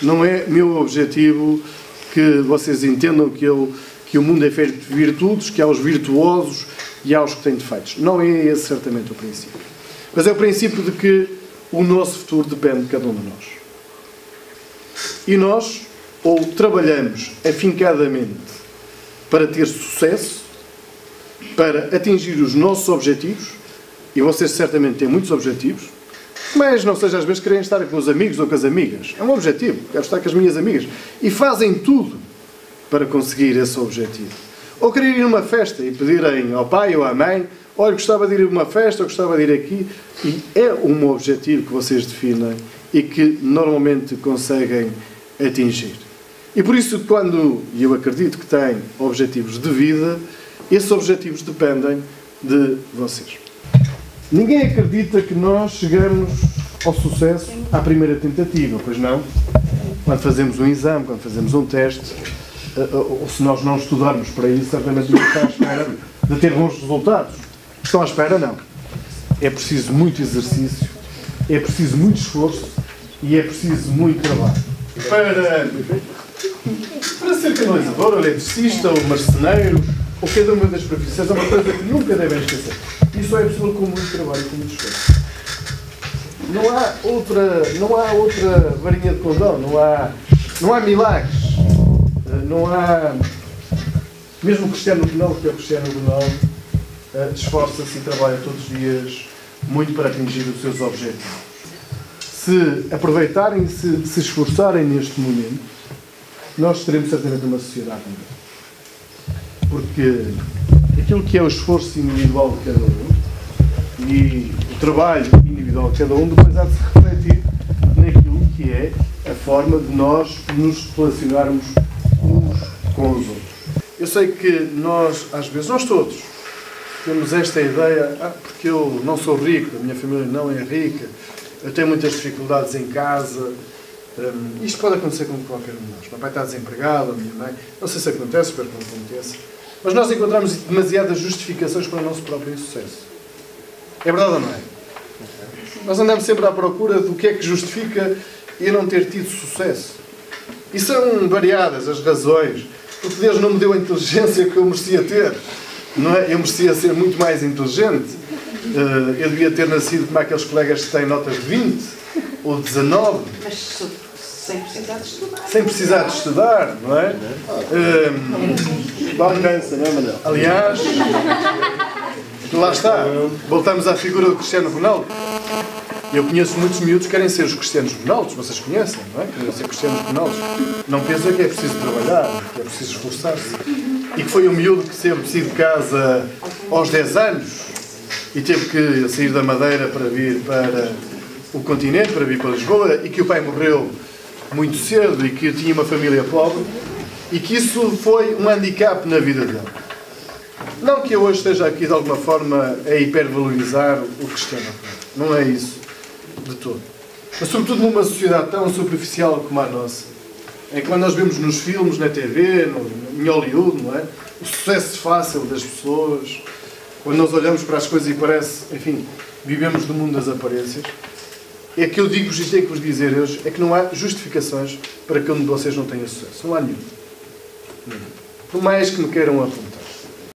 não é meu objetivo que vocês entendam que o mundo é feito de virtudes, que há os virtuosos e há os que têm defeitos. Não é esse certamente o princípio. Mas é o princípio de que o nosso futuro depende de cada um de nós. E nós ou trabalhamos afincadamente para ter sucesso, para atingir os nossos objetivos, e vocês certamente têm muitos objetivos, mas não seja às vezes querem estar com os amigos ou com as amigas. É um objetivo, quero estar com as minhas amigas. E fazem tudo para conseguir esse objetivo. Ou querer ir a uma festa e pedirem ao pai ou à mãe: olha, gostava de ir a uma festa, ou gostava de ir aqui. E é um objetivo que vocês definem e que normalmente conseguem atingir. E por isso, quando eu acredito que têm objetivos de vida, esses objetivos dependem de vocês. Ninguém acredita que nós chegamos ao sucesso à primeira tentativa, pois não? Quando fazemos um exame, quando fazemos um teste, ou se nós não estudarmos para isso, certamente não está à espera de ter bons resultados. Estão à espera? Não. É preciso muito exercício, é preciso muito esforço e é preciso muito trabalho. Para ser canalizador, ou eletricista, ou marceneiro, ou cada uma das profissões, é uma coisa que nunca devem esquecer. Isso é possível com muito trabalho e com muito esforço. Não há outra varinha de condão, não há milagres. Não há... Mesmo o Cristiano Ronaldo, que é o Cristiano Ronaldo, esforça-se e trabalha todos os dias muito para atingir os seus objetivos. Se aproveitarem, se esforçarem neste momento, nós teremos certamente uma sociedade melhor. Porque aquilo que é o esforço individual de cada um e o trabalho individual de cada um depois há de se refletir naquilo que é a forma de nós nos relacionarmos uns com os outros. Eu sei que nós, às vezes, nós todos, temos esta ideia: porque eu não sou rico, a minha família não é rica, eu tenho muitas dificuldades em casa. Isto pode acontecer com qualquer um de nós. Meu pai está desempregado, a minha mãe, não sei se acontece, espero que não aconteça. Mas nós encontramos demasiadas justificações para o nosso próprio insucesso. É verdade ou não é? Nós andamos sempre à procura do que é que justifica eu não ter tido sucesso. E são variadas as razões. Porque Deus não me deu a inteligência que eu merecia ter. Não é? Eu merecia ser muito mais inteligente. Eu devia ter nascido como aqueles colegas que têm notas de 20 ou 19. Mas sem precisar de estudar. Sem precisar de estudar, não é? Balança, não é, Manuel? Aliás, lá está. Voltamos à figura do Cristiano Ronaldo. Eu conheço muitos miúdos que querem ser os Cristianos Ronaldos. Vocês conhecem, não é? Querem ser Cristianos Ronaldos. Não pensam que é preciso trabalhar, que é preciso esforçar-se. E que foi um miúdo que sempre saiu de casa aos 10 anos e teve que sair da Madeira para vir para o continente, para vir para Lisboa, e que o pai morreu muito cedo e que tinha uma família pobre e que isso foi um handicap na vida dele. Não que eu hoje esteja aqui de alguma forma a hipervalorizar o Cristiano Ronaldo. Não é isso de todo. Mas sobretudo numa sociedade tão superficial como a nossa, em que quando nós vemos nos filmes, na TV, em Hollywood, não é? O sucesso fácil das pessoas, quando nós olhamos para as coisas e parece, enfim, vivemos no mundo das aparências, é que eu digo-vos e tenho que vos dizer hoje, é que não há justificações para que um de vocês não tenha sucesso. Não há nenhum. Por mais que me queiram apontar.